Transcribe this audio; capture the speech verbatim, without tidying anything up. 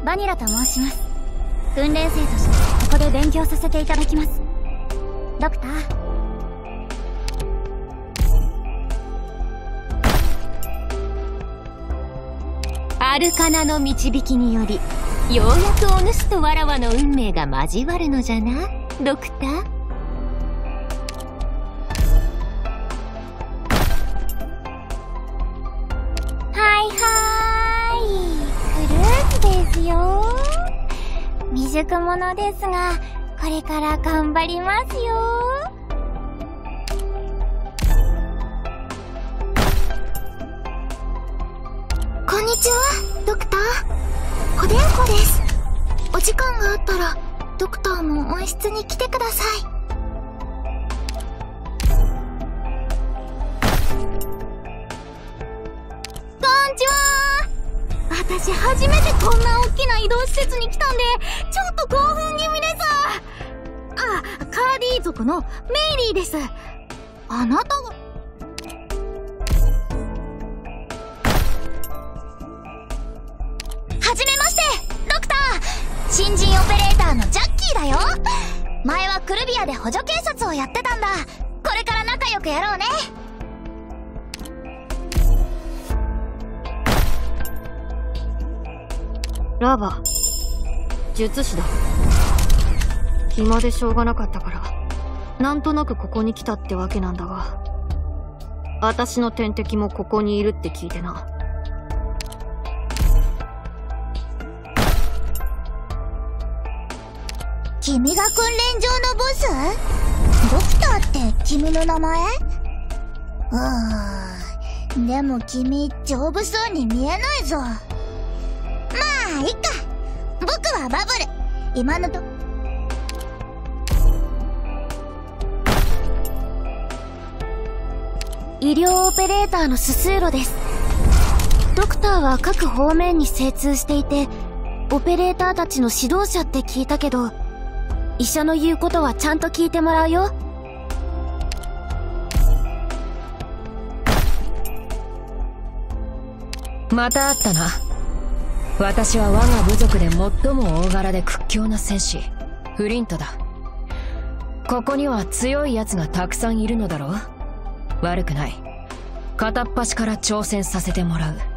バニラと申します。訓練生としてここで勉強させていただきます。ドクター。 アルカナの導きにより、ようやくお主とわらわの運命が交わるのじゃな、ドクター。 はいはーい、クルーズですよ。未熟者ですが、これから頑張りますよ。 こんにちは、ドクター。おでんこです。お時間があったら、ドクターの温室に来てください。 こんにちは。私初めてこんな大きな移動施設に来たんで、ちょっと興奮気味です。あ、カーディー族のメイリーです。あなたが。はじめまして、ドクター。新人オペレーターのジャッキーだよ。前はクルビアで補助警察をやってたんだ。これから仲良くやろうね。 ラバ、術師だ。暇でしょうがなかったから、なんとなくここに来たってわけなんだが、私の天敵もここにいるって聞いてな。 君が訓練場のボス？ドクターって君の名前？うーん、でも君丈夫そうに見えないぞ。まあいいか、僕はバブル。今のと医療オペレーターのススーロです。ドクターは各方面に精通していて、オペレーターたちの指導者って聞いたけど、医者の言うことはちゃんと聞いてもらうよ。 また会ったな。私は我が部族で最も大柄で屈強な戦士、フリントだ。ここには強い奴がたくさんいるのだろう。悪くない。片っ端から挑戦させてもらう。